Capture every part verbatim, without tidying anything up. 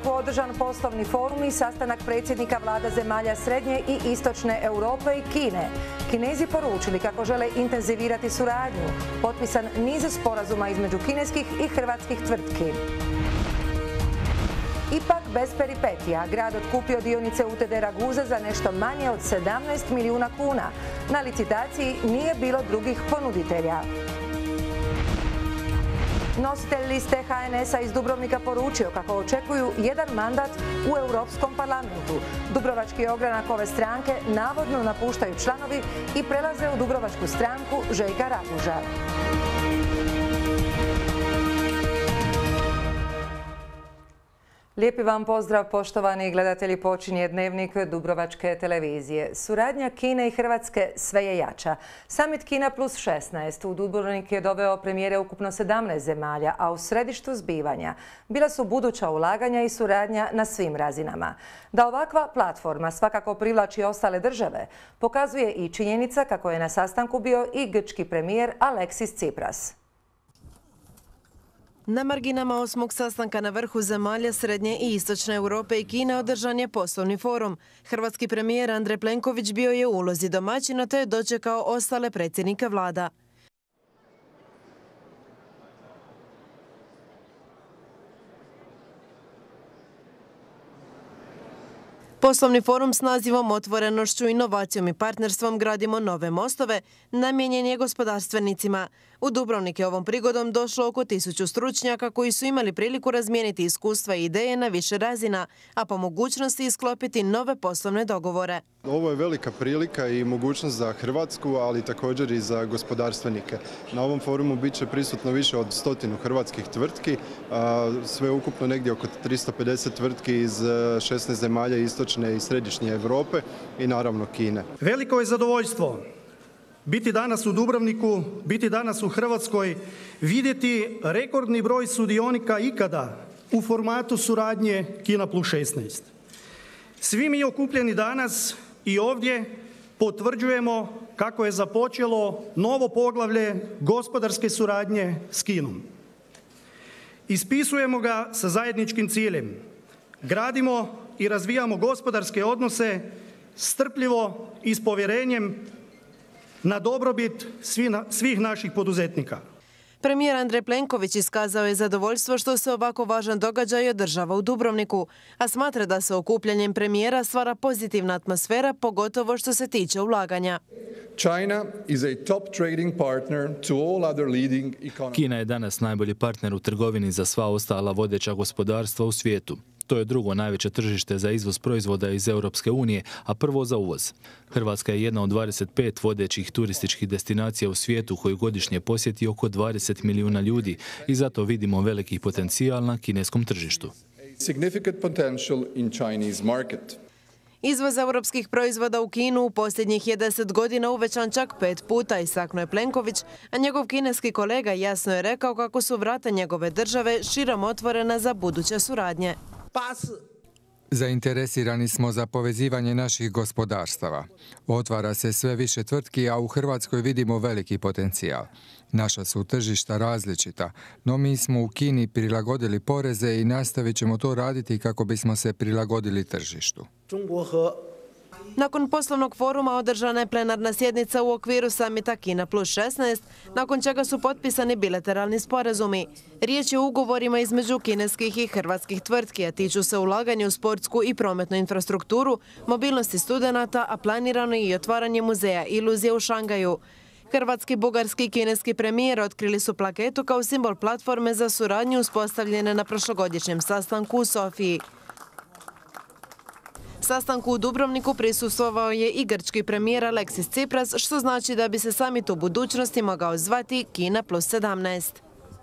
Dubrovniku održan poslovni forum i sastanak predsjednika vlada zemalja Srednje i Istočne Europe i Kine. Kinezi poručili kako žele intenzivirati suradnju. Potpisan niz sporazuma između kineskih i hrvatskih tvrtki. Ipak bez peripetija, grad otkupio dionice U T D Raguza za nešto manje od sedamnaest milijuna kuna. Na licitaciji nije bilo drugih ponuditelja. Nositelj liste H N S-a iz Dubrovnika poručio kako očekuju jedan mandat u Europskom parlamentu. Dubrovački ogranak ove stranke navodno napuštaju članovi i prelaze u Dubrovačku stranku Željka Raguža. Lijepi vam pozdrav, poštovani gledatelji, počinje Dnevnik Dubrovačke televizije. Suradnja Kine i Hrvatske sve je jača. Summit Kina plus šesnaest u Dubrovnik je doveo premijere ukupno sedamnaest zemalja, a u središtu zbivanja bila su buduća ulaganja i suradnja na svim razinama. Da ovakva platforma svakako privlači ostale države, pokazuje i činjenica kako je na sastanku bio i grčki premijer Aleksis Tsipras. Na marginama osmog sastanka na vrhu zemalja Srednje i Istočne Europe i Kine održan je poslovni forum. Hrvatski premijer Andrej Plenković bio je u ulozi domaćina te je dočekao ostale predsjednike vlada. Poslovni forum s nazivom Otvorenošću, inovacijom i partnerstvom gradimo nove mostove namijenjen je gospodarstvenicima. U Dubrovnik je ovom prigodom došlo oko tisuću stručnjaka koji su imali priliku razmijeniti iskustva i ideje na više razina, a po mogućnosti isklopiti nove poslovne dogovore. Ovo je velika prilika i mogućnost za Hrvatsku, ali također i za gospodarstvenike. Na ovom forumu bit će prisutno više od stotinu hrvatskih tvrtki, sve ukupno negdje oko tristo pedeset tvrtki iz šesnaest zemalja istočne i središnje Europe i naravno Kine. Veliko je zadovoljstvo biti danas u Dubrovniku, biti danas u Hrvatskoj, vidjeti rekordni broj sudionika ikada u formatu suradnje Kina plus šesnaest. Svi mi okupljeni danas i ovdje potvrđujemo kako je započelo novo poglavlje gospodarske suradnje s Kinom. Ispisujemo ga sa zajedničkim ciljem. Gradimo i razvijamo gospodarske odnose strpljivo i s povjerenjem na dobrobit svih naših poduzetnika. Premijer Andrej Plenković iskazao je zadovoljstvo što se ovako važan događaj održava u Dubrovniku, a smatra da se okupljanjem premijera stvara pozitivna atmosfera, pogotovo što se tiče ulaganja. Kina je danas najbolji partner u trgovini za sva ostala vodeća gospodarstva u svijetu. To je drugo najveće tržište za izvoz proizvoda iz Europske unije, a prvo za uvoz. Hrvatska je jedna od dvadeset pet vodećih turističkih destinacija u svijetu koju godišnje posjeti oko dvadeset milijuna ljudi i zato vidimo veliki potencijal na kineskom tržištu. Izvoz europskih proizvoda u Kinu u posljednjih je deset godina uvećan čak pet puta, istaknuo je Plenković, a njegov kineski kolega jasno je rekao kako su vrata njegove države širom otvorena za buduće suradnje. Zainteresirani smo za povezivanje naših gospodarstava. Otvara se sve više tvrtki, a u Hrvatskoj vidimo veliki potencijal. Naša su tržišta različita, no mi smo u Kini prilagodili poreze i nastavit ćemo to raditi kako bismo se prilagodili tržištu. Nakon poslovnog foruma održana je plenarna sjednica u okviru samita Kina plus šesnaest, nakon čega su potpisani bilateralni sporazumi. Riječ je o ugovorima između kineskih i hrvatskih tvrtki, a tiču se ulaganja u sportsku i prometnu infrastrukturu, mobilnosti studenata, a planirano je i otvaranje muzeja Iluzije u Šangaju. Hrvatski, bugarski i kineski premijer otkrili su plaketu kao simbol platforme za suradnju uspostavljene na prošlogodišnjem sastanku u Sofiji. Sastanku u Dubrovniku prisustvovao je i grčki premijer Aleksis Tsipras, što znači da bi se samit u budućnosti mogao zvati Kina plus sedamnaest.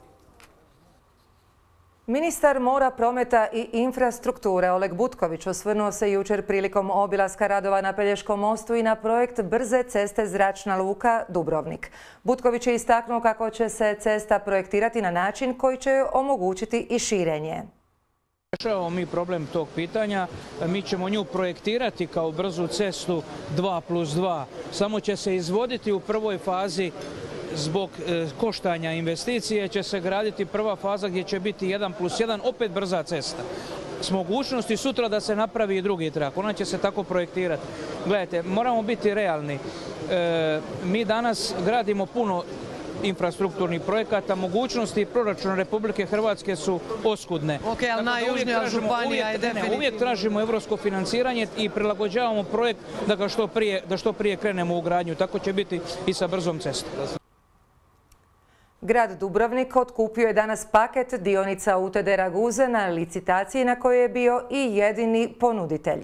Ministar mora, prometa i infrastrukture Oleg Butković osvrnuo se jučer prilikom obilaska radova na Pelješkom mostu i na projekt brze ceste Zračna luka Dubrovnik. Butković je istaknuo kako će se cesta projektirati na način koji će omogućiti i širenje. Rješavamo mi problem tog pitanja, mi ćemo nju projektirati kao brzu cestu dva plus dva, samo će se izvoditi u prvoj fazi zbog koštanja investicije, će se graditi prva faza gdje će biti jedan plus jedan, opet brza cesta. s mogućnosti sutra da se napravi i drugi trak. Ona će se tako projektirati. Gledajte, moramo biti realni. E, mi danas gradimo puno infrastrukturnih projekata, mogućnosti proračuna Republike Hrvatske su oskudne. Ok, ali najjužnija županija je definitivno. Uvijek tražimo evropsko financiranje i prilagođavamo projekt da ga što prije, da što prije krenemo u gradnju. Tako će biti i sa brzom cestom. Grad Dubrovnik otkupio je danas paket dionica U T D Raguze na licitaciji na kojoj je bio i jedini ponuditelj.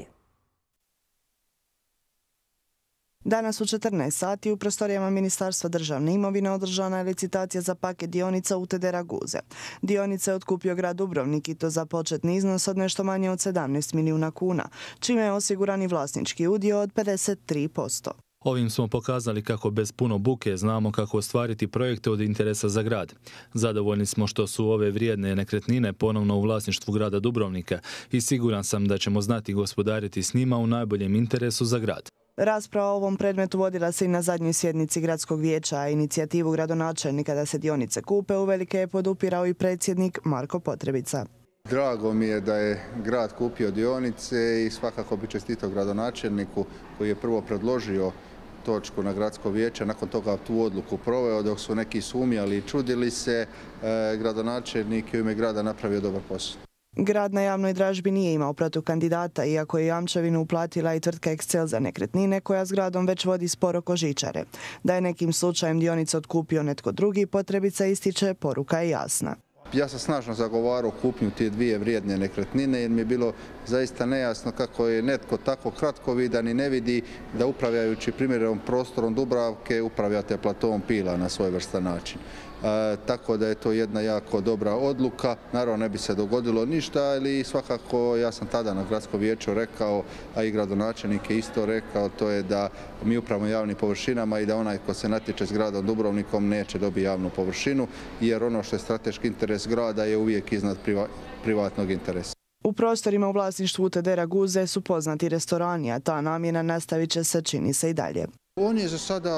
Danas u četrnaest sati u prostorijama Ministarstva državne imovine održana je licitacija za paket dionica U T D Raguze. Dionice je otkupio grad Dubrovnik i to za početni iznos od nešto manje od sedamnaest milijuna kuna, čime je osiguran i vlasnički udio od pedeset tri posto. Ovim smo pokazali kako bez puno buke znamo kako ostvariti projekte od interesa za grad. Zadovoljni smo što su ove vrijedne nekretnine ponovno u vlasništvu grada Dubrovnika i siguran sam da ćemo znati gospodariti s njima u najboljem interesu za grad. Rasprava o ovom predmetu vodila se i na zadnjoj sjednici gradskog vijeća, a inicijativu gradonačelnika da se dionice kupe uvelike je podupirao i predsjednik Marko Potrebica. Drago mi je da je grad kupio dionice i svakako bi čestitao gradonačelniku koji je prvo predložio točku na gradsko vijeće, nakon toga tu odluku proveo, dok su neki sumnjali i čudili se, gradonačelnik i u ime grada napravio dobar posao. Grad na javnoj dražbi nije imao protukandidata, iako je jamčevinu uplatila i tvrtka Excel za nekretnine, koja s gradom već vodi spor oko žičare. Da je nekim slučajem dionice otkupio netko drugi, Potrebica ističe, poruka je jasna. Ja sam snažno zagovarao kupnju te dvije vrijedne nekretnine jer mi je bilo zaista nejasno kako je netko tako kratkovidan i ne vidi da upravljajući primjerenom prostorom Dubravke upravljate platovom Pila na svojevrstan način. E, tako da je to jedna jako dobra odluka. Naravno ne bi se dogodilo ništa, ali svakako ja sam tada na gradskom vijeću rekao, a i gradonačelnik je isto rekao, to je da mi upravljamo javnim površinama i da onaj ko se natječe s gradom Dubrovnikom neće dobiti javnu površinu, jer ono što je strateški interes grada je uvijek iznad priva, privatnog interesa. U prostorima u vlasništvu U T D Raguze su poznati restorani, a ta namjena nastavit će se, čini se, i dalje. On je za sada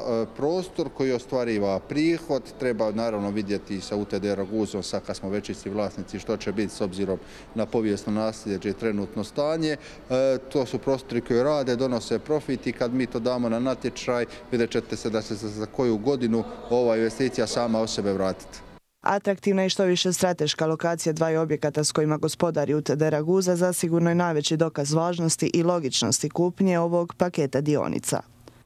prostor koji ostvariva prihod, treba naravno vidjeti sa U T D Raguzom, sad kad smo većinski vlasnici, što će biti s obzirom na povijesno nasljeđe i trenutno stanje. E, to su prostori koji rade, donose profit i kad mi to damo na natječaj, vidjet ćete se da se za koju godinu ova investicija sama o sebe vratiti. Atraktivna i što više strateška lokacija dvaju objekata s kojima gospodari U T D Raguza zasigurno je najveći dokaz važnosti i logičnosti kupnje ovog paketa dionica.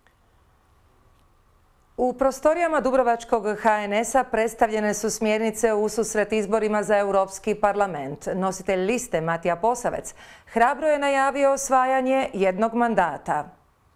U prostorijama Dubrovačkog H N S-a predstavljene su smjernice ususret izborima za Europski parlament. Nositelj liste Matija Posavec hrabro je najavio osvajanje jednog mandata.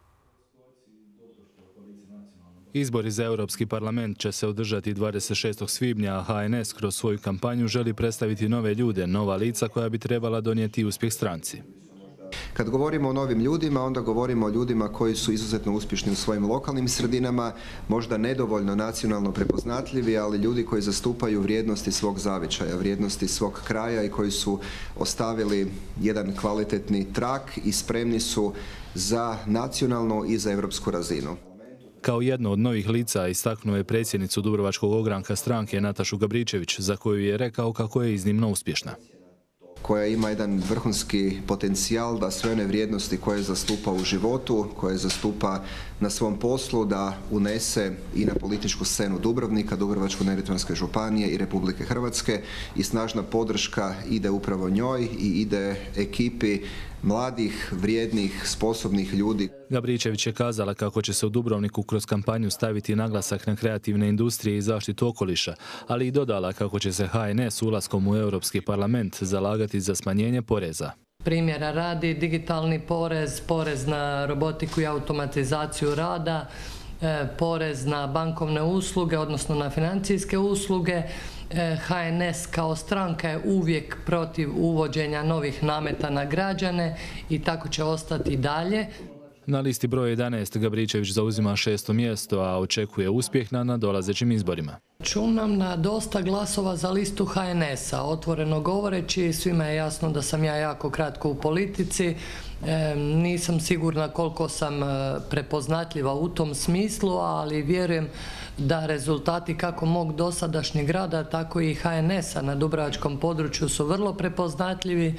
Izbori za Europski parlament će se održati dvadeset šestog svibnja, a H N S kroz svoju kampanju želi predstaviti nove ljude, nova lica koja bi trebala donijeti uspjeh stranci. Kad govorimo o novim ljudima, onda govorimo o ljudima koji su izuzetno uspješni u svojim lokalnim sredinama, možda nedovoljno nacionalno prepoznatljivi, ali ljudi koji zastupaju vrijednosti svog zavičaja, vrijednosti svog kraja i koji su ostavili jedan kvalitetni trak i spremni su za nacionalnu i za europsku razinu. Kao jedno od novih lica istaknuo je predsjednicu Dubrovačkog ogranka stranke Natašu Gabričević, za koju je rekao kako je iznimno uspješna. Koja ima jedan vrhunski potencijal da sve one vrijednosti koje zastupa u životu, koje zastupa na svom poslu, da unese i na političku scenu Dubrovnika, Dubrovačko-neretvanske županije i Republike Hrvatske, i snažna podrška ide upravo njoj i ide ekipi mladih, vrijednih, sposobnih ljudi. Gabričević je kazala kako će se u Dubrovniku kroz kampanju staviti naglasak na kreativne industrije i zaštitu okoliša, ali i dodala kako će se H N S ulaskom u Europski parlament zalagati za smanjenje poreza. Primjera radi, digitalni porez, porez na robotiku i automatizaciju rada, porez na bankovne usluge, odnosno na financijske usluge. H N S kao stranka je uvijek protiv uvođenja novih nameta na građane i tako će ostati dalje. Na listi broj jedanaest Gabričević zauzima šesto mjesto, a očekuje uspjeh na nadolazećim izborima. Računam na dosta glasova za listu H N S-a. Otvoreno govoreći, svima je jasno da sam ja jako kratko u politici. E, nisam sigurna koliko sam prepoznatljiva u tom smislu, ali vjerujem da rezultati kako mog dosadašnjeg rada, tako i H N S-a na dubrovačkom području su vrlo prepoznatljivi.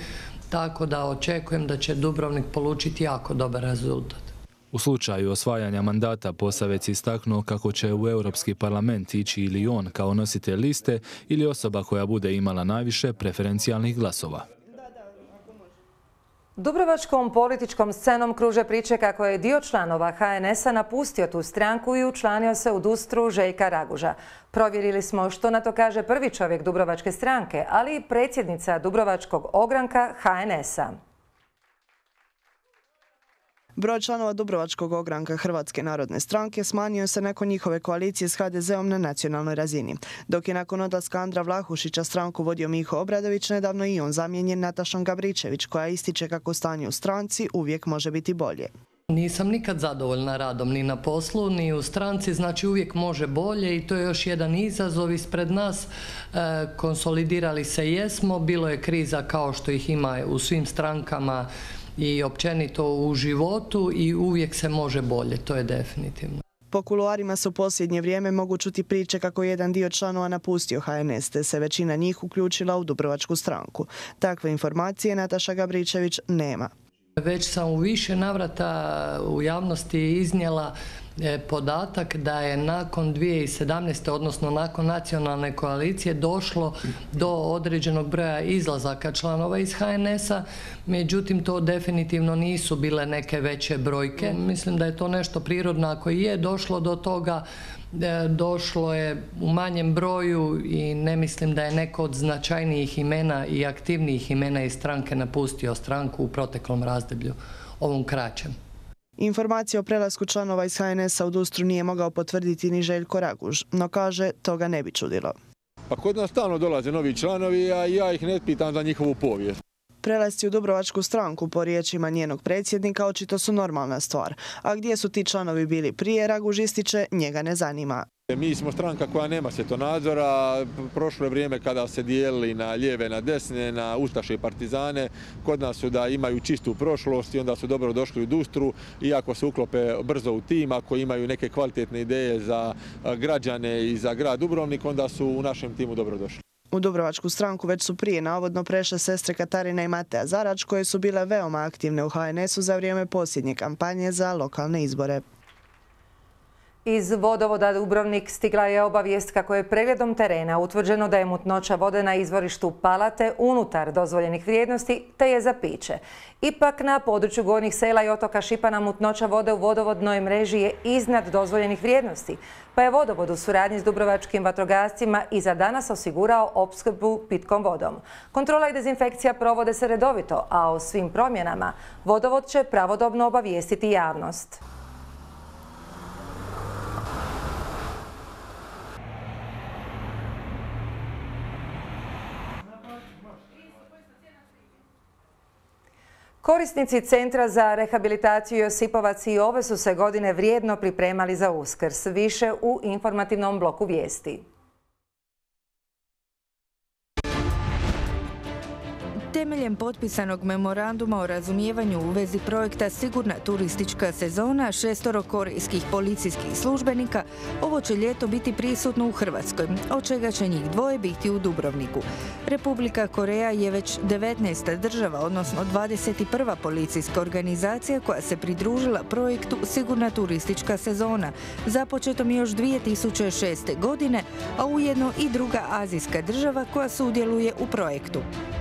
tako da očekujem da će Dubrovnik polučiti jako dobar rezultat. U slučaju osvajanja mandata Posavec istaknuo kako će u Europski parlament ići ili on kao nositelj liste ili osoba koja bude imala najviše preferencijalnih glasova. Dubrovačkom političkom scenom kruže priče kako je dio članova H N S-a napustio tu stranku i učlanio se u Dustru Željka Raguža. Provjerili smo što na to kaže prvi čovjek Dubrovačke stranke, ali i predsjednica Dubrovačkog ogranka H N S-a. Broj članova Dubrovačkog ogranka Hrvatske narodne stranke smanjio se nakon njihove koalicije s H D Z-om na nacionalnoj razini. Dok je nakon odlaska Andra Vlahušića stranku vodio Miho Obradović, nedavno i on zamijenjen Natašom Gabričević, koja ističe kako stanje u stranci uvijek može biti bolje. Nisam nikad zadovoljna radom ni na poslu, ni u stranci, znači uvijek može bolje i to je još jedan izazov ispred nas. E, konsolidirali se jesmo, bilo je kriza kao što ih ima u svim strankama i općenito u životu i uvijek se može bolje, to je definitivno. Po kuluarima se u posljednje vrijeme mogu čuti priče kako jedan dio članova napustio H N S, te se većina njih uključila u Dubrovačku stranku. Takve informacije Nataša Gabričević nema. Već sam u više navrata u javnosti iznijela podatak da je nakon dvije tisuće sedamnaeste. odnosno nakon nacionalne koalicije došlo do određenog broja izlazaka članova iz H N S-a, međutim to definitivno nisu bile neke veće brojke. Mislim da je to nešto prirodno, ako je došlo do toga, došlo je u manjem broju i ne mislim da je neko od značajnijih imena i aktivnijih imena iz stranke napustio stranku u proteklom razdoblju, ovom kraćem. Informacije o prelasku članova iz H N S-a u Dustru nije mogao potvrditi ni Željko Raguž, no kaže to ga ne bi čudilo. Pa kod nas stalno dolaze novi članovi, a ja ih ne pitam za njihovu povijest. Prelasci u Dubrovačku stranku, po riječima njenog predsjednika, očito su normalna stvar. A gdje su ti članovi bili prije, Raguž ističe, njega ne zanima. Mi smo stranka koja nema svjetonadzora, prošlo je vrijeme kada se dijelili na lijeve, na desne, na ustaše i partizane. Kod nas su da imaju čistu prošlost i onda su dobro došli u Dustru, iako se uklope brzo u tim, ako imaju neke kvalitetne ideje za građane i za grad Dubrovnik, onda su u našem timu dobro došli. U Dubrovačku stranku već su prije navodno prešle sestre Katarina i Mateja Zarač, koje su bile veoma aktivne u H N S-u za vrijeme posljednje kampanje za lokalne izbore. Iz vodovoda Dubrovnik stigla je obavijest kako je pregledom terena utvrđeno da je mutnoća vode na izvorištu Palate unutar dozvoljenih vrijednosti te je za piće. Ipak na području gornjih sela i otoka Šipana mutnoća vode u vodovodnoj mreži je iznad dozvoljenih vrijednosti, pa je vodovod u suradnji s dubrovačkim vatrogascima i za danas osigurao opskrbu pitkom vodom. Kontrola i dezinfekcija provode se redovito, a o svim promjenama vodovod će pravodobno obavijestiti javnost. Korisnici Centra za rehabilitaciju Josipovac i ove su se godine vrijedno pripremali za Uskrs. Više u informativnom bloku vijesti. Temeljem potpisanog memoranduma o razumijevanju u vezi projekta Sigurna turistička sezona šestoro korejskih policijskih službenika ovo će ljeto biti prisutno u Hrvatskoj, od čega će njih dvoje biti u Dubrovniku. Republika Koreja je već devetnaesta država, odnosno dvadeset prva policijska organizacija koja se pridružila projektu Sigurna turistička sezona, započetom još dvije tisuće šeste. godine, a ujedno i druga azijska država koja sudjeluje u projektu.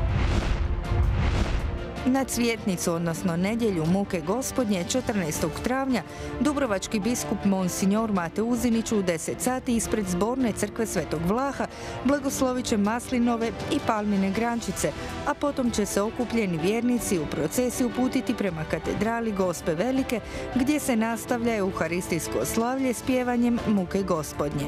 Na Cvjetnicu, odnosno nedjelju Muke Gospodnje, četrnaestog travnja, dubrovački biskup Monsignor Mate Uzinić u deset sati ispred zborne crkve Svetog Vlaha blagoslovit će maslinove i palmine grančice, a potom će se okupljeni vjernici u procesiji uputiti prema katedrali Gospe Velike, gdje se nastavlja euharistijsko slavlje s pjevanjem Muke Gospodnje.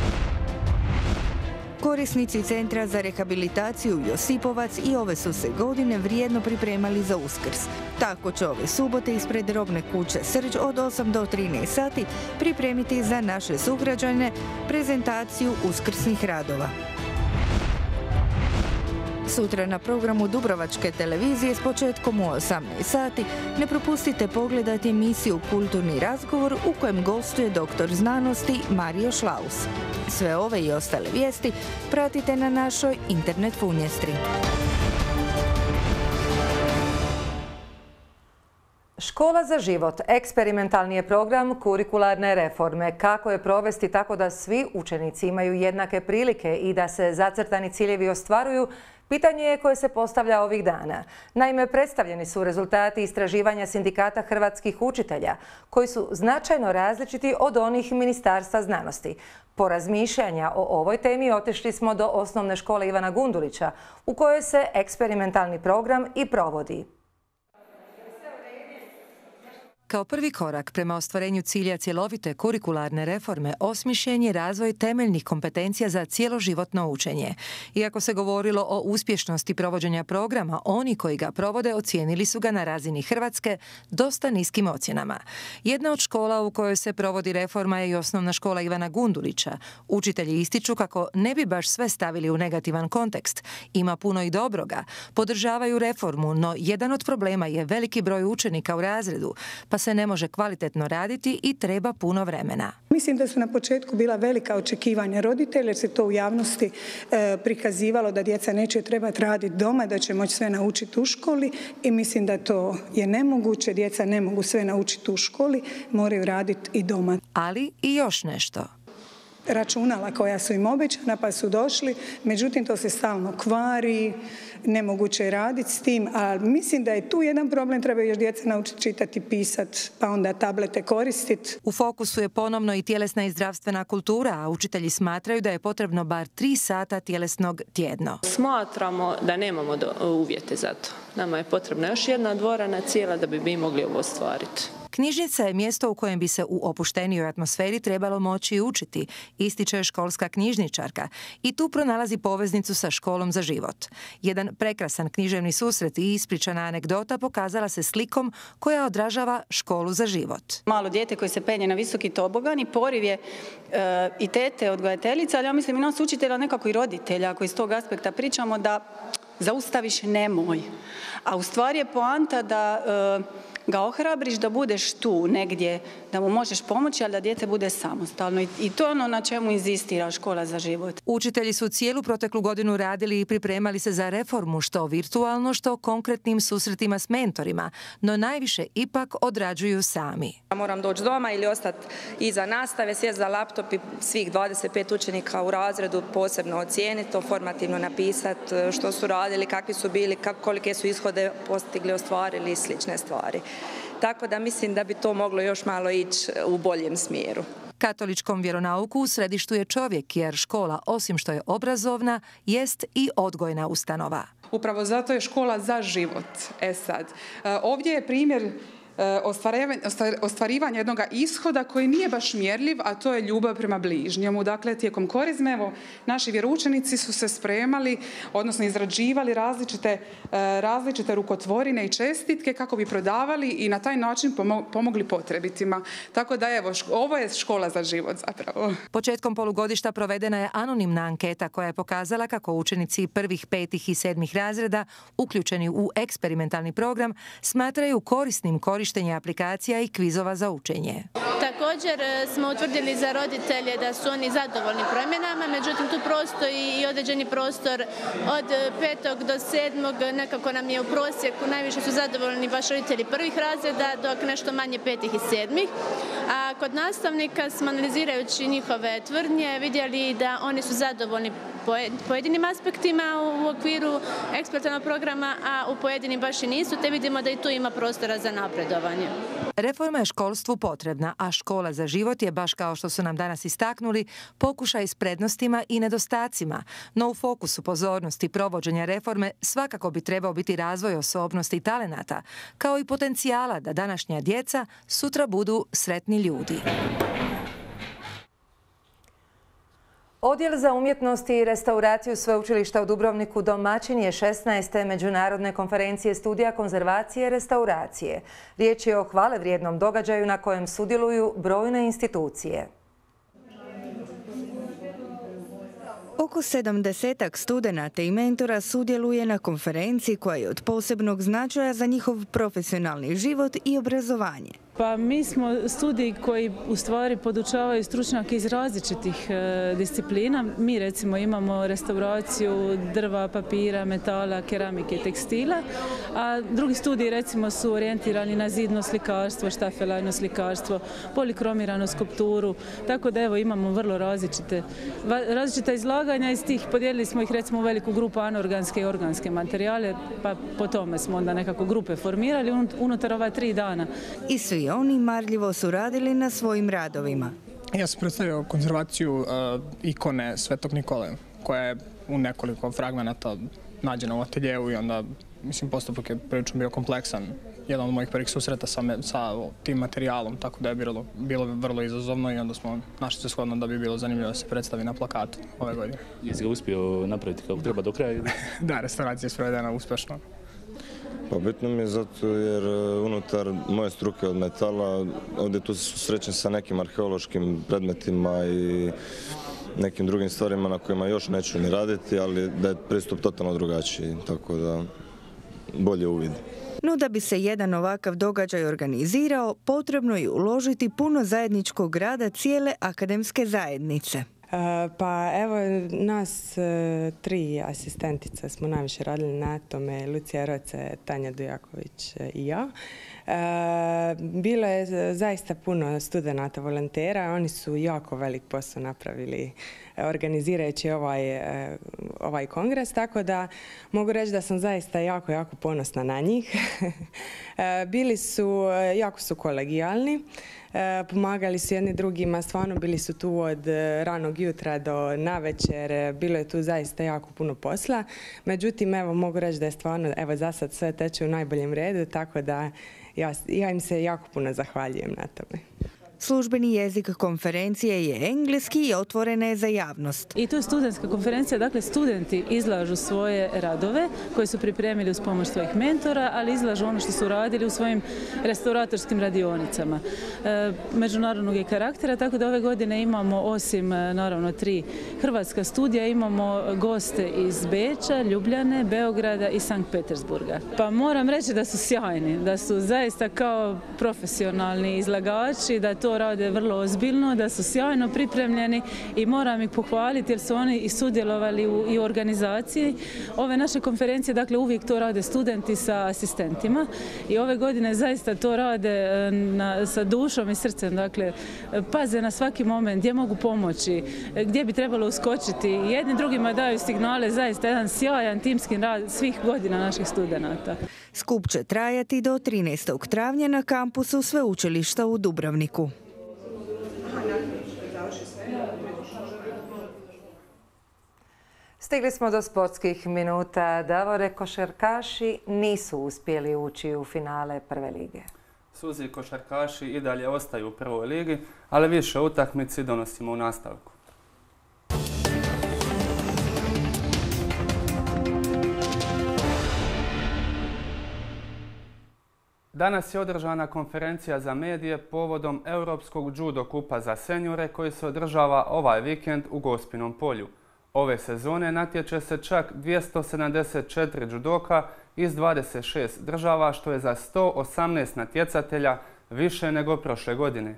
Korisnici Centra za rehabilitaciju Josipovac i ove su se godine vrijedno pripremali za Uskrs. Tako će ove subote ispred robne kuće Srđ od osam do trinaest sati pripremiti za naše sugrađane prezentaciju uskrsnih radova. Sutra na programu Dubrovačke televizije s početkom u osamnaest sati ne propustite pogledati emisiju Kulturni razgovor u kojem gostuje doktor znanosti Mario Šlaus. Sve ove i ostale vijesti pratite na našoj internet funjestri. Škola za život eksperimentalni je program kurikularne reforme. Kako je provesti tako da svi učenici imaju jednake prilike i da se zacrtani ciljevi ostvaruju, pitanje je koje se postavlja ovih dana. Naime, predstavljeni su rezultati istraživanja Sindikata hrvatskih učitelja, koji su značajno različiti od onih Ministarstva znanosti. Po razmišljanja o ovoj temi otišli smo do osnovne škole Ivana Gundulića, u kojoj se eksperimentalni program i provodi. Kao prvi korak prema ostvarenju cilja cjelovite kurikularne reforme osmišljen je razvoj temeljnih kompetencija za cjeloživotno učenje. Iako se govorilo o uspješnosti provođenja programa, oni koji ga provode ocijenili su ga na razini Hrvatske dosta niskim ocjenama. Jedna od škola u kojoj se provodi reforma je i osnovna škola Ivana Gundulića. Učitelji ističu kako ne bi baš sve stavili u negativan kontekst. Ima puno i dobroga. Podržavaju reformu, no jedan od problema je veliki broj učenika u razredu, pa se ne može kvalitetno raditi i treba puno vremena. Mislim da su na početku bila velika očekivanja roditelja jer se to u javnosti e, prikazivalo da djeca neće trebati raditi doma, da će moći sve naučiti u školi i mislim da to je nemoguće. Djeca ne mogu sve naučiti u školi, moraju raditi i doma. Ali i još nešto. Računala koja su im obećana pa su došli, međutim to se stalno kvari, nemoguće je raditi s tim, a mislim da je tu jedan problem, treba još djeca naučiti čitati, pisati, pa onda tablete koristiti. U fokusu je ponovno i tjelesna i zdravstvena kultura, a učitelji smatraju da je potrebno bar tri sata tjelesnog tjedno. Smatramo da nemamo uvjete za to. Nama je potrebna još jedna dvorana cijela da bi mi mogli ovo ostvariti. Knjižnica je mjesto u kojem bi se u opuštenijoj atmosferi trebalo moći učiti, ističe školska knjižničarka i tu pronalazi poveznicu sa školom za život. Jedan prekrasan književni susret i ispričana anegdota pokazala se slikom koja odražava školu za život. Malo dijete koje se penje na visoki tobogan i poriv je e, i tete odgojiteljica, ali ja mislim i nas učitelja, nekako i roditelja koji iz tog aspekta pričamo da zaustaviš nemoj. A u stvari je poanta da e, ga ohrabriš da budeš tu negdje, da mu možeš pomoći, ali da dijete bude samostalno. I to je ono na čemu inzistira škola za život. Učitelji su cijelu proteklu godinu radili i pripremali se za reformu, što virtualno, što konkretnim susretima s mentorima, no najviše ipak odrađuju sami. Moram doći doma ili ostati iza nastave, sjesti za laptop i svih dvadeset pet učenika u razredu posebno ocijeniti, to formativno napisati što su radili, kakvi su bili, kolike su ishode postigli, ostvarili i slične stvari. Tako da mislim da bi to moglo još malo ići u boljem smjeru. Katoličkom vjeronauku u središtu je čovjek, jer škola, osim što je obrazovna, jest i odgojna ustanova. Upravo zato je škola za život. E sad, ovdje je primjer ostvarivanja jednog ishoda koji nije baš mjerljiv, a to je ljubav prema bližnjemu. Dakle, tijekom korizme, evo, naši vjeroučenici su se spremali, odnosno izrađivali različite, različite rukotvorine i čestitke kako bi prodavali i na taj način pomogli potrebitima. Tako da, evo, ovo je škola za život zapravo. Početkom polugodišta provedena je anonimna anketa koja je pokazala kako učenici prvih, petih i sedmih razreda, uključeni u eksperimentalni program, smatraju korisnim korištenjem aplikacija i kvizova za učenje. Također smo utvrdili za roditelje da su oni zadovoljni promjenama, međutim tu postoji i određeni prostor od petog do sedmog, nekako nam je u prosjeku, najviše su zadovoljni baš roditelji prvih razreda, dok nešto manje petih i sedmih. A kod nastavnika smo analizirajući njihove tvrdnje vidjeli da oni su zadovoljni pojedinim aspektima u okviru eksperimentalnog programa, a u pojedinim baš i nisu, te vidimo da i tu ima prostora za napredovanje. Reforma je školstvu potrebna, a škola za život je, baš kao što su nam danas istaknuli, pokušaj s prednostima i nedostacima. No u fokusu pozornosti provođenja reforme svakako bi trebao biti razvoj osobnosti i talenata, kao i potencijala da današnja djeca sutra budu sretni ljudi. Odjel za umjetnost i restauraciju Sveučilišta u Dubrovniku domaćin je šesnaeste međunarodne konferencije studija konzervacije i restauracije. Riječ je o hvalevrijednom događaju na kojem sudjeluju brojne institucije. Oko sedamdesetak studenata i mentora sudjeluje na konferenciji koja je od posebnog značaja za njihov profesionalni život i obrazovanje. Pa mi smo studiji koji u stvari podučavaju stručnjake iz različitih e, disciplina. Mi recimo imamo restauraciju drva, papira, metala, keramike i tekstila, a drugi studiji recimo su orijentirani na zidno slikarstvo, štafelajno slikarstvo, polikromiranu skulpturu, tako da evo imamo vrlo različite, različita izlaganja. Iz tih podijelili smo ih recimo u veliku grupu anorganske i organske materijale, pa po tome smo onda nekako grupe formirali unutar ova tri dana. I svi oni marljivo su radili na svojim radovima. Ja sam predstavio konzervaciju uh, ikone Svetog Nikole, koja je u nekoliko fragmenata nađena u ateljevu i onda, mislim, postupak je prilično bio kompleksan. Jedan od mojih prvih susreta sa, me, sa tim materijalom, tako da je bilo, bilo vrlo izazovno i onda smo našli se shodno da bi bilo zanimljivo da se predstavi na plakatu ove godine. Jesi ga uspio napraviti kako treba do kraja? Da, restauracija je sprovedena uspješno. Pa bitno mi je zato jer unutar moje struke od metala ovdje tu se susrećem sa nekim arheološkim predmetima i nekim drugim stvarima na kojima još neću ni raditi, ali da je pristup totalno drugačiji, tako da bolje uvid. No da bi se jedan ovakav događaj organizirao, potrebno je uložiti puno zajedničkog rada cijele akademske zajednice. Pa evo, nas tri asistentice smo najviše radili na tome, Lucija Roce, Tanja Dujaković i ja. Bilo je zaista puno studenata volontera, oni su jako velik posao napravili organizirajući ovaj, ovaj kongres, tako da mogu reći da sam zaista jako, jako ponosna na njih. Bili su, jako su kolegijalni, pomagali su jedni drugima, stvarno bili su tu od ranog jutra do navečer, bilo je tu zaista jako puno posla. Međutim, evo, mogu reći da je stvarno, evo, za sad sve teče u najboljem redu, tako da ja, ja im se jako puno zahvaljujem na tome. Službeni jezik konferencije je engleski i otvorena je za javnost. I to je studentska konferencija, dakle studenti izlažu svoje radove koje su pripremili uz pomoć svojih mentora, ali izlažu ono što su radili u svojim restauratorskim radionicama. E, međunarodnog je karaktera, tako da ove godine imamo, osim naravno tri hrvatska studija, imamo goste iz Beča, Ljubljane, Beograda i Sankt Petersburga. Pa moram reći da su sjajni, da su zaista kao profesionalni izlagači, da to to rade vrlo ozbiljno, da su sjajno pripremljeni i moram ih pohvaliti jer su oni i sudjelovali u, i u organizaciji. Ove naše konferencije, dakle, uvijek to rade studenti sa asistentima i ove godine zaista to rade na, sa dušom i srcem, dakle, paze na svaki moment gdje mogu pomoći, gdje bi trebalo uskočiti. Jedni drugima daju signale, zaista jedan sjajan timski rad svih godina naših studenata. Skup će trajati do trinaestog travnja na kampusu Sveučilišta u Dubrovniku. Stigli smo do sportskih minuta. Davore, košarkaši nisu uspjeli ući u finale prve lige. Suzi, košarkaši i dalje ostaju u prvoj ligi, ali više utakmici donosimo u nastavku. Danas je održana konferencija za medije povodom Europskog judo kupa za senjore koji se održava ovaj vikend u Gospinom polju. Ove sezone natječe se čak dvjesto sedamdeset četiri judoka iz dvadeset šest država, što je za sto osamnaest natjecatelja više nego prošle godine.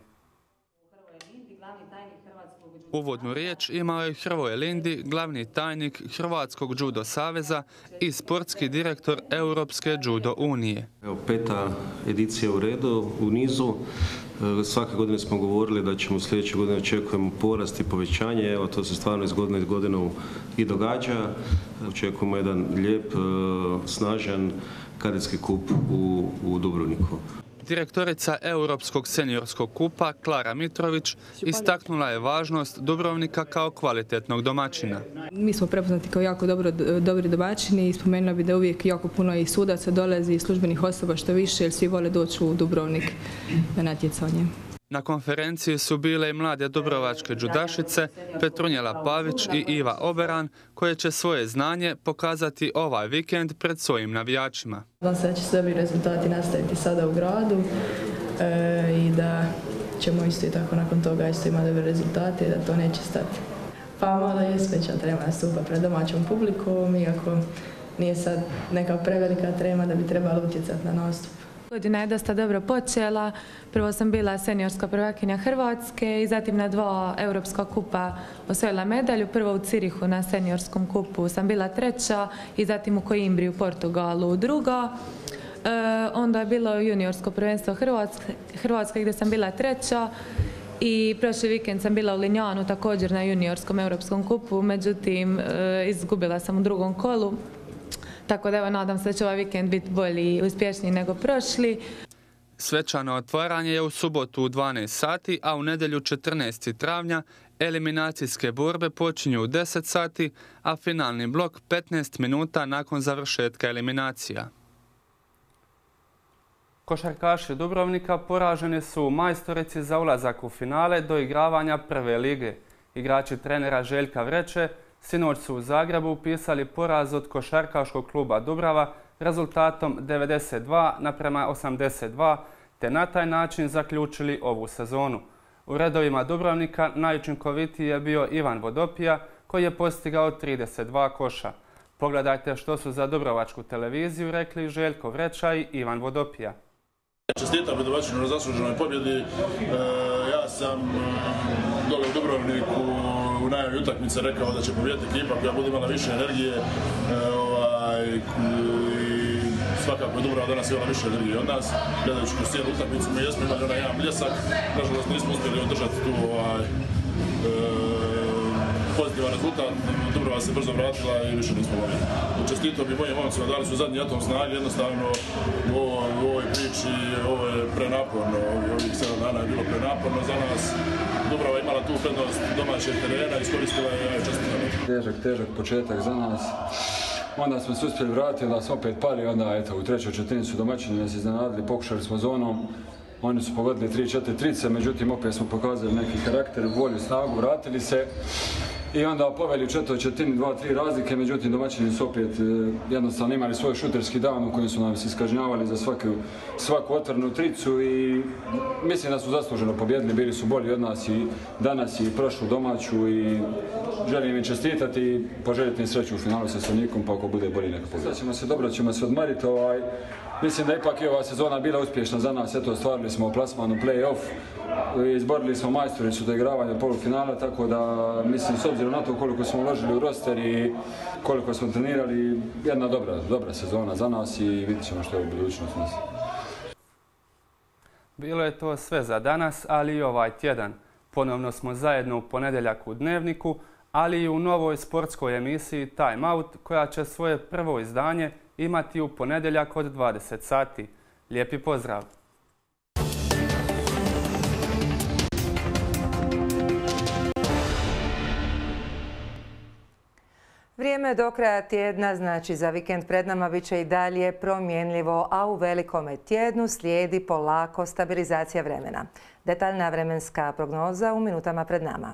Uvodnu riječ imao je Hrvoje Lindi, glavni tajnik Hrvatskog judo saveza i sportski direktor Europske judo unije. Evo, peta edicija u redu, u nizu. Svake godine smo govorili da ćemo sljedeće godine očekujemo porast i povećanje. Evo, to se stvarno iz godine u godinu i događa. Očekujemo jedan lijep, snažan kadetski kup u, u Dubrovniku. Direktorica Europskog seniorskog kupa Klara Mitrović istaknula je važnost Dubrovnika kao kvalitetnog domaćina. Mi smo prepoznati kao jako dobro, dobri domaćini i spomenula bi da uvijek jako puno i sudaca dolazi i službenih osoba što više jer svi vole doći u Dubrovnik na natjecanje. Na konferenciji su bile i mlade dubrovačke džudašice Petrunjela Pavić i Iva Oberan, koje će svoje znanje pokazati ovaj vikend pred svojim navijačima. Nadam se da će se dobri rezultati nastaviti sada u gradu e, i da ćemo isto i tako nakon toga isto imati dobre rezultate i da to neće stati. Pa malo je sveća trema nastupa pred domaćom publikom, iako nije sad neka prevelika trema da bi trebalo utjecati na nastup. Godina je dosta dobro počela. Prvo sam bila seniorska prvakinja Hrvatske i zatim na dva Europska kupa osvojila medalju. Prvo u Cirihu na seniorskom kupu sam bila treća i zatim u Koimbri u Portugalu druga. E, onda je bilo juniorsko prvenstvo Hrvatske, Hrvatske gdje sam bila treća. I prošli vikend sam bila u Linjanu također na juniorskom europskom kupu, međutim e, izgubila sam u drugom kolu. Tako da evo, nadam se da će ovaj vikend biti bolji i uspješniji nego prošli. Svečano otvaranje je u subotu u dvanaest sati, a u nedjelju četrnaestog travnja eliminacijske borbe počinju u deset sati, a finalni blok petnaest minuta nakon završetka eliminacija. Košarkaši Dubrovnika poraženi su u majstorici za ulazak u finale do igravanja prve lige. Igrači trenera Željka Vreće sinoć su u Zagrebu upisali poraz od košarkaškog kluba Dubrava rezultatom devedeset dva naprema osamdeset dva, te na taj način zaključili ovu sezonu. U redovima Dubrovnika najučinkovitiji je bio Ivan Vodopija, koji je postigao trideset dva koša. Pogledajte što su za Dubrovačku televiziju rekli Željko Vreća i Ivan Vodopija. Čestitam Vidovačinu na zasluženoj pobjedi. E, ja sam e, dole u Dubrovniku u najavi utakmice rekao da će pobijediti ekipa koja bude imala više energije. E, ovaj, i svakako je Dubrava danas imala više energije od nas. Gledajući kroz cijelu utakmicu mi jesmo imali onaj jedan bljesak. Nažalost nismo uspjeli održati tu ovaj, e, pozitivan rezultat. Dubrava se brzo vratila i više nismo lovili. Čestito bi mojim momcima, dali su zadnji atom snage, jednostavno u ovoj, u ovoj priči ovo je prenaporno, ovih sedam dana je bilo prenaporno za nas. Dubrava imala tu prednost domaćeg terena, iskoristila je čestitano. Težak, težak početak za nas. Onda smo se uspjeli vratiti, onda smo opet pali, onda eto, u trećoj četvrtini su domaćini nas iznenadili, pokušali smo zonom. Oni su pogodili tri četiri trice, međutim opet smo pokazali neki karakter, volju, snagu, vratili se. I onda poveli u četvrtoj četvrtini dva tri razlike, međutim domaćini su opet jednostavno imali svoj šuterski dan u kojem su nam se iskažnjavali za svaku, svaku otvorenu tricu i mislim da su zasluženo pobjedili, bili su bolji od nas i danas i prošlu domaću i želim im čestitati i poželjeti im sreću u finalu sa Sonikom, pa ako bude bolji neka pobjeda. Ćemo se dobro, ćemo se odmariti. Ovaj, mislim da ipak je ova sezona bila uspješna za nas, eto ostvarili smo plasman u play-off. Izborili smo majstoricu do igravanja polufinala, tako da mislim s obzirom na to koliko smo uložili u roster i koliko smo trenirali, jedna dobra, dobra sezona za nas i vidjet ćemo što je u budućnosti nas. Bilo je to sve za danas, ali i ovaj tjedan. Ponovno smo zajedno u ponedjeljak u Dnevniku, ali i u novoj sportskoj emisiji Time Out, koja će svoje prvo izdanje imati u ponedjeljak od dvadeset sati. Lijepi pozdrav! Vrijeme do kraja tjedna, znači za vikend pred nama, bit će i dalje promjenljivo, a u velikome tjednu slijedi polako stabilizacija vremena. Detaljna vremenska prognoza u minutama pred nama.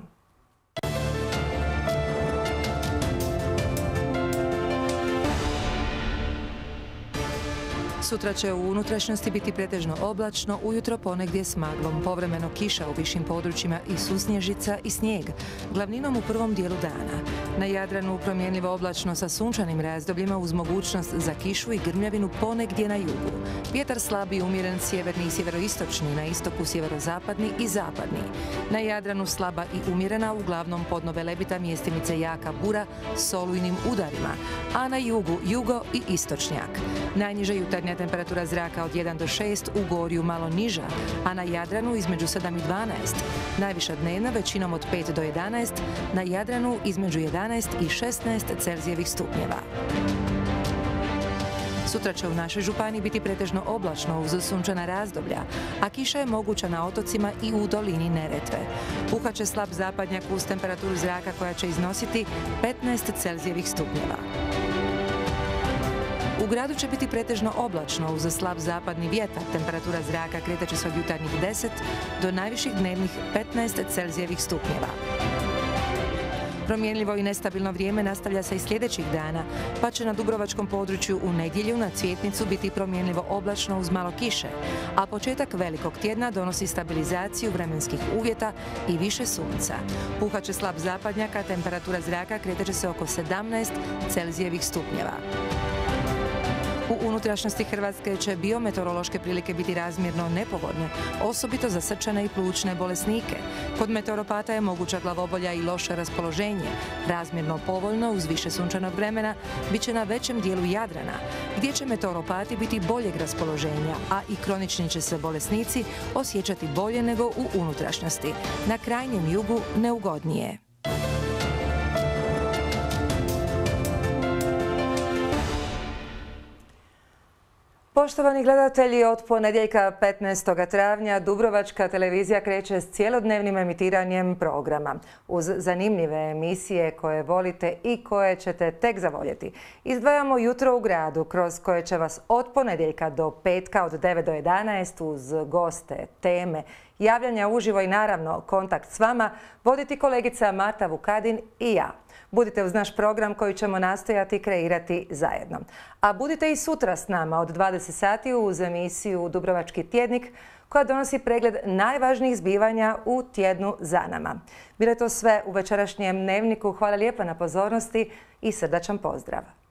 Sutra će u unutrašnjosti biti pretežno oblačno, ujutro ponegdje s maglom, povremeno kiša u višim područjima i susnježica i snijeg, glavninom u prvom dijelu dana. Na Jadranu promjenljivo oblačno sa sunčanim razdobljima uz mogućnost za kišu i grmljavinu ponegdje na jugu. Vjetar slab i umjeren sjeverni i sjeveroistočni, na istoku sjeverozapadni i zapadni. Na Jadranu slaba i umjerena, uglavnom podno Velebita mjestimice jaka bura s olujnim udarima, a na jugu jugo i istočnjak. Najniža jutarnja temperatura zraka od jedan do šest, u Gorju malo niža, a na Jadranu između sedam i dvanaest. Najviša dnevna većinom od pet do jedanaest, na Jadranu između jedanaest i šesnaest Celzijevih stupnjeva. Sutra će u našoj županiji biti pretežno oblačno uz sunčana razdoblja, a kiša je moguća na otocima i u dolini Neretve. Puhat će slab zapadnjak uz temperaturu zraka koja će iznositi petnaest Celzijevih stupnjeva. U gradu će biti pretežno oblačno uz slab zapadni vjetar. Temperatura zraka kretat će se od jutarnjih deset do najviših dnevnih petnaest Celzijevih stupnjeva. Promjenljivo i nestabilno vrijeme nastavlja se i sljedećih dana, pa će na dubrovačkom području u nedjelju na Cvjetnicu biti promjenljivo oblačno uz malo kiše, a početak velikog tjedna donosi stabilizaciju vremenskih uvjeta i više sunca. Puhat će slab zapadnjak, a temperatura zraka kretat će se oko sedamnaest Celzijevih stupnjeva. U unutrašnjosti Hrvatske će biometeorološke prilike biti razmjerno nepogodne, osobito za srčane i plućne bolesnike. Kod meteoropata je moguća glavobolja i loše raspoloženje. Razmjerno povoljno uz više sunčanog vremena bit će na većem dijelu Jadrana, gdje će meteoropati biti boljeg raspoloženja, a i kronični će se bolesnici osjećati bolje nego u unutrašnjosti. Na krajnjem jugu neugodnije. Poštovani gledatelji, od ponedjeljka petnaestog travnja Dubrovačka televizija kreće s cjelodnevnim emitiranjem programa. Uz zanimljive emisije koje volite i koje ćete tek zavoljeti. Izdvajamo Jutro u gradu, kroz koje će vas od ponedjeljka do petka od devet do jedanaest uz goste, teme, javljanja uživo i naravno kontakt s vama voditi kolegica Marta Vukadin i ja. Budite uz naš program koji ćemo nastojati kreirati zajedno. A budite i sutra s nama od dvadeset sati uz emisiju Dubrovački tjednik koja donosi pregled najvažnijih zbivanja u tjednu za nama. Bilo je to sve u večerašnjem dnevniku. Hvala lijepa na pozornosti i srdačan pozdrav.